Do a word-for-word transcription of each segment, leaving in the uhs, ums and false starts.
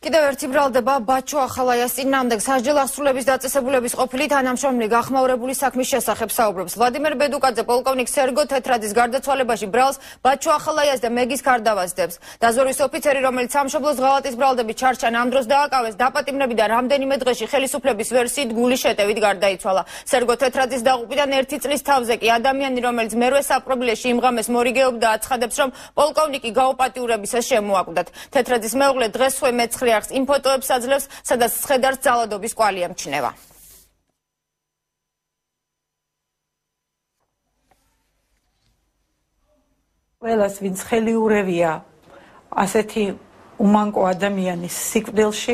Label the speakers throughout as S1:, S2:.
S1: კიდევ ერთი ბრალდება ბაჩო ახალაიას წინააღმდეგ სასჯელ აღსრულების დაწესებულების ყოფილი თანამშრომელი გახმაურებული საქმის შესახებ საუბრობს. ვლადიმერ ბედუკაძე პოლკოვნიკ სერგო თეთრაძის გარდაცვალებაში ბრალს ბაჩო ახალაიას და მეგის კარდავას დებს. დაზვერვის ოფიცერი, რომელიც სამშობლოს ღალატის ბრალდებით ჩარჩა, ამ დროს დააკავეს დაპატიმრებიდან რამდენიმე დღეში ხელისუფლების ვერსიით გულის შეტევით გარდაიცვალა. სერგო თეთრაძის დაღუპვიდან ერთი წლის თავზე კი ადამიანი, რომელიც მერვე საპრობილეში იმ ღამეს მორიგეობდა, აცხადებს, რომ პოლკოვნიკი გაუპატიურებისას შემოაკვდათ. თეთრაძის მეუღლე დღესვე მეცხრე არხს იმ ფოტოებს აძლევს, სადაც ცხედარს ძალადობის კვალი ემჩნევა.
S2: ყველას, ვინც ხელიურევია ასეთი უმანკო ადამიანის სიკვდილში,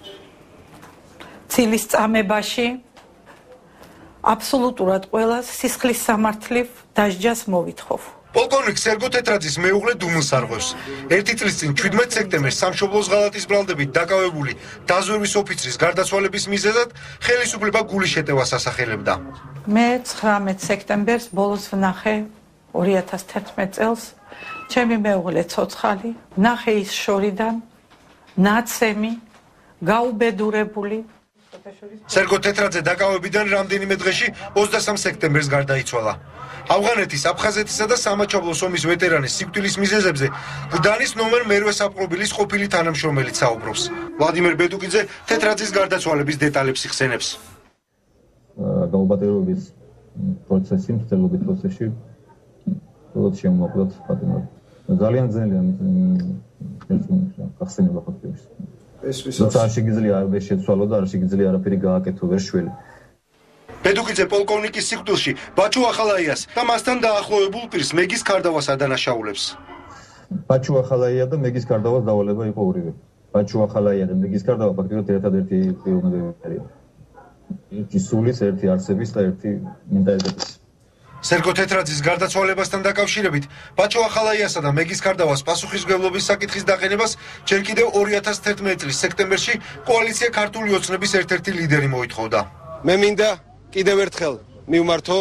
S2: ცილის წამებაში, აბსოლუტურად ყველას სისხლის სამართლივ დასჯას მოვითხოვ.
S3: პოლკოვნიკ სერგო თეთრაძის მეუღლე დუმილს არღვევს. ერთი წლის წინ შვიდმეტ სექტემბერს სამშობლოს ღალატის ბრალდებით დაკავებული დაზვერვის ოფიცრის გარდაცვალების მიზეზად ხელისუფლება გულის შეტევას ასახელებდა.
S2: მე ცხრამეტ სექტემბერს ბოლოს ვნახე ორი ათას თერთმეტ წელს ჩემი მეუღლე ცოცხალი, ვნახე ის შორიდან ნაცემი, გაუბედურებული.
S3: სერგო თეთრაძე დაკავებიდან რამდენიმე დღეში ოცდასამ სექტემბერს გარდაიცვალა. ავღანეთის, აფხაზეთისა და სამაჩაბლოს ომის ვეტერანის სიკვდილის მიზეზებზე გდანის ნომერ მერვე საპყრობილის ყოფილი თანამშრომელი საუბრობს. ვლადიმერ ბედუკიძე თეთრაძის გარდაცვალების დეტალებს იხსენებს.
S4: გაუბატირების პროცესი, მცდელობის პროცესში როდესაც შემოაკვდათ პატიმრად. ძალიან ძნელია გახსენება ფაქტებში. ეს ვისაც არ შეგიძლია არ შეცვალო და არ შეგიძლია არაფერი გააკეთო ვერ შველი.
S3: ბედუკიძე პოლკოვნიკის სიკვდილში ბაჩო ახალაიას და მასთან დაახლოებულ პირს მეგის კარდავას ადანაშაულებს.
S4: ბაჩო ახალაია და მეგის კარდავას დავალება იყო ორივე. ბაჩო ახალაია და მეგის კარდავა ფაქტობრივად ერთადერთი პიროვნებებია. ერთი სულის, ერთი არსების და ერთი მენტალიტეტის.
S3: სერგო თეთრაძის გარდაცვალებასთან დაკავშირებით ბაჩო ახალაიასა და მეგის კარდავას პასუხისმგებლობის საკითხის დაყენებას ჯერ კიდევ ორი ათას თერთმეტ წლის სექტემბერში კოალიცია ქართული ოცნების ერთ-ერთი ლიდერი მოითხოვდა.
S5: მე მინდა კიდევ ერთხელ მივმართო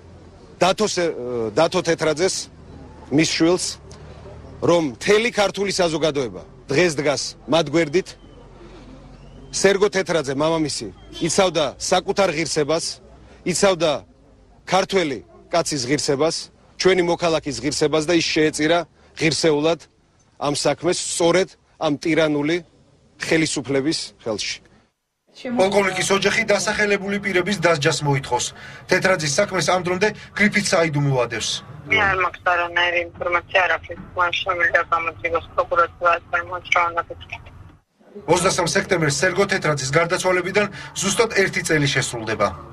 S5: დათო თეთრაძეს, მის შვილს, რომ მთელი ქართული საზოგადოება დღეს დგას მათ გვერდით. სერგო თეთრაძე, მამამისი, იცავდა საკუთარ ღირსებას, იცავდა ქართველი კაცის ღირსებას, ჩვენი მოქალაქის ღირსებას და ის შეეწირა ღირსეულად ამ საქმეს სწორედ ამ ტირანული ხელისუფლების ხელში.
S3: პოლკოვნიკის ოჯახი დასახელებული პირების დასჯას მოითხოვს. თეთრაძის საქმეს ამ დრომდე გრიფით საიდუ მოადევს.
S6: მე არ მაქვს არანაირი ინფორმაცია არაფრის მოშრომილი და გამოძიებას პროკურატურას მოწროვნა.
S3: ოცდასამ სექტემბერს სერგო თეთრაძის გარდაცვალებიდან ზუსტად ერთი წელი შესრულდება.